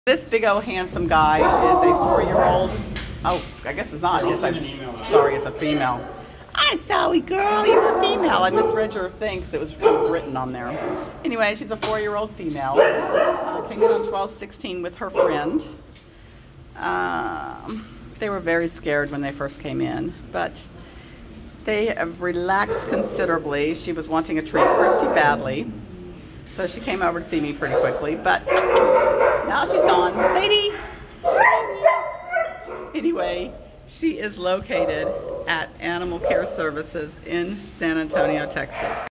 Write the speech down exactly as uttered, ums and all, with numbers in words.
This big old handsome guy is a four-year-old. Oh, I guess it's not. It's a, sorry, it's a female. Hi, Sally girl, you're a female. I misread your thing because it was kind of written on there. Anyway, she's a four-year-old female. Uh, came in on twelve sixteen with her friend. Um, they were very scared when they first came in, but they have relaxed considerably. She was wanting a treat pretty badly, so she came over to see me pretty quickly, but now she's gone. Sadie! Anyway, she is located at Animal Care Services in San Antonio, Texas.